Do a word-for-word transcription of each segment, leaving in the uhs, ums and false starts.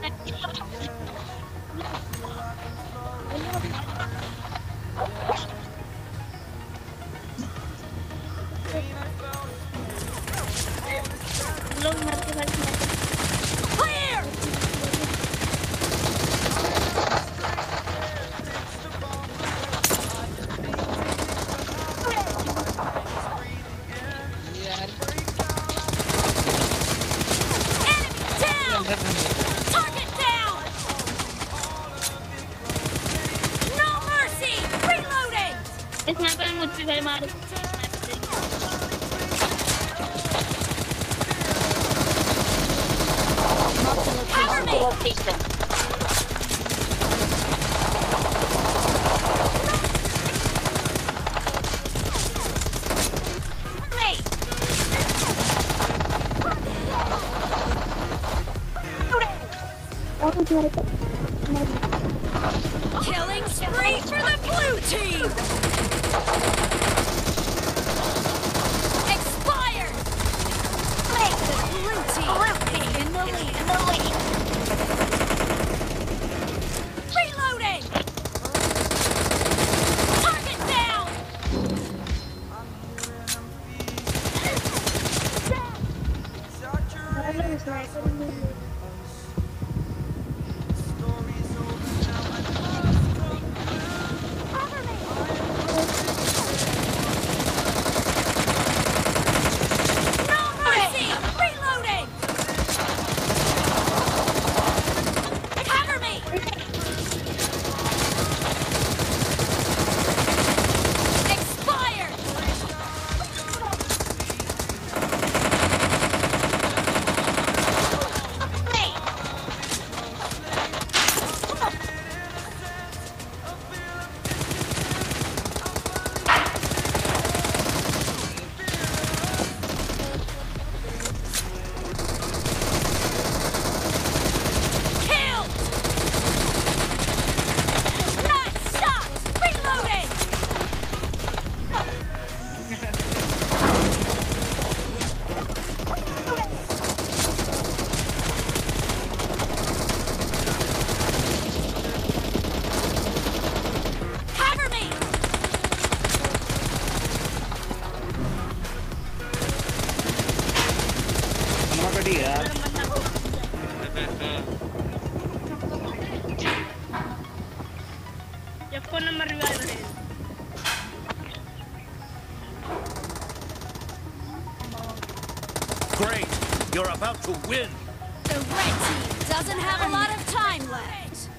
Target down! No mercy! Reloading! इस यहाँ पर मुझ पे भाई मारो Cover me! Killing spree for the blue team! Expired! Make the blue team in the lead. In the lead. Reloading! Target down! Great! You're about to win! The red team doesn't have a lot of time left.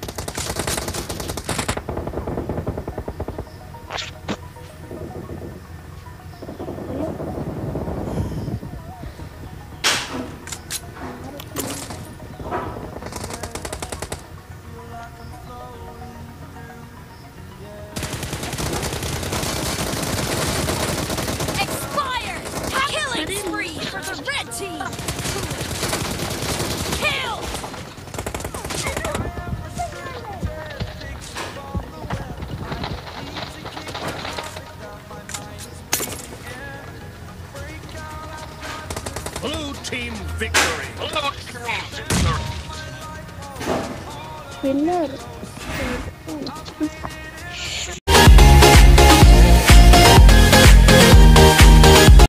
Blue team victory! Winner.